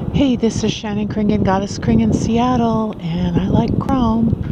Hey, this is Shannon Kring and Goddess KRING in Seattle, and I like chrome.